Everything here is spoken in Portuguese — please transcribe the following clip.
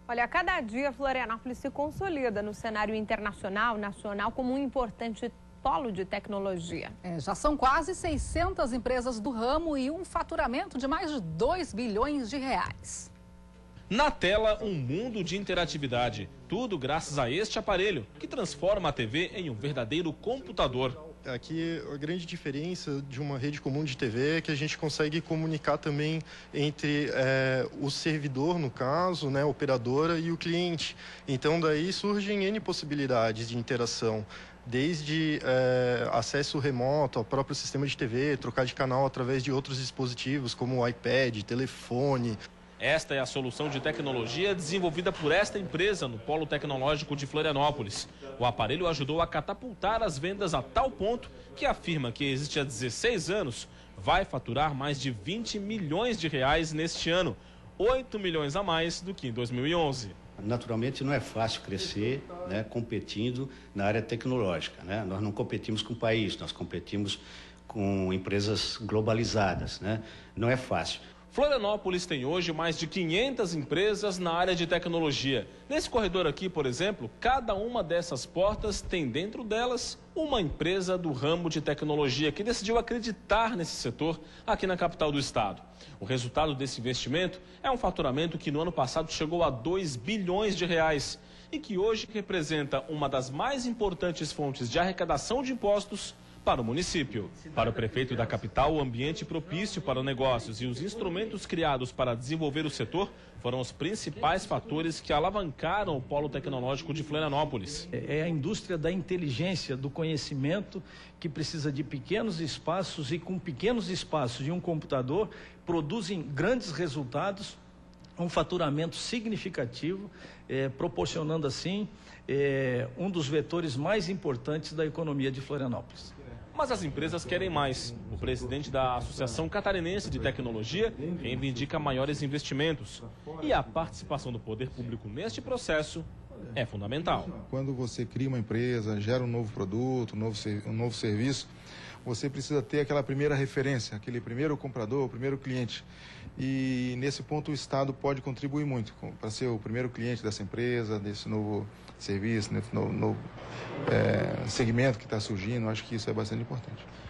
Olha, a cada dia Florianópolis se consolida no cenário internacional, nacional, como um importante polo de tecnologia. Já são quase 600 empresas do ramo e um faturamento de mais de 2 bilhões de reais. Na tela, um mundo de interatividade. Tudo graças a este aparelho, que transforma a TV em um verdadeiro computador. Aqui, a grande diferença de uma rede comum de TV é que a gente consegue comunicar também entre o servidor, no caso, né, a operadora, e o cliente. Então, daí surgem N possibilidades de interação. Desde acesso remoto ao próprio sistema de TV, trocar de canal através de outros dispositivos, como o iPad, telefone. Esta é a solução de tecnologia desenvolvida por esta empresa no Polo Tecnológico de Florianópolis. O aparelho ajudou a catapultar as vendas a tal ponto que afirma que existe há 16 anos, vai faturar mais de 20 milhões de reais neste ano, 8 milhões a mais do que em 2011. Naturalmente não é fácil crescer, né, competindo na área tecnológica, né? Nós não competimos com o país, nós competimos com empresas globalizadas, né? Não é fácil. Florianópolis tem hoje mais de 500 empresas na área de tecnologia. Nesse corredor aqui, por exemplo, cada uma dessas portas tem dentro delas uma empresa do ramo de tecnologia que decidiu acreditar nesse setor aqui na capital do estado. O resultado desse investimento é um faturamento que no ano passado chegou a 2 bilhões de reais e que hoje representa uma das mais importantes fontes de arrecadação de impostos para o município. Para o prefeito da capital, o ambiente propício para negócios e os instrumentos criados para desenvolver o setor foram os principais fatores que alavancaram o polo tecnológico de Florianópolis. É a indústria da inteligência, do conhecimento, que precisa de pequenos espaços e com pequenos espaços de um computador produzem grandes resultados, um faturamento significativo, proporcionando assim um dos vetores mais importantes da economia de Florianópolis. Mas as empresas querem mais. O presidente da Associação Catarinense de Tecnologia reivindica maiores investimentos. E a participação do poder público neste processo é fundamental. Quando você cria uma empresa, gera um novo produto, um novo serviço, você precisa ter aquela primeira referência, aquele primeiro comprador, o primeiro cliente. E nesse ponto o Estado pode contribuir muito para ser o primeiro cliente dessa empresa, desse novo serviço, desse novo segmento que está surgindo. Acho que isso é bastante importante.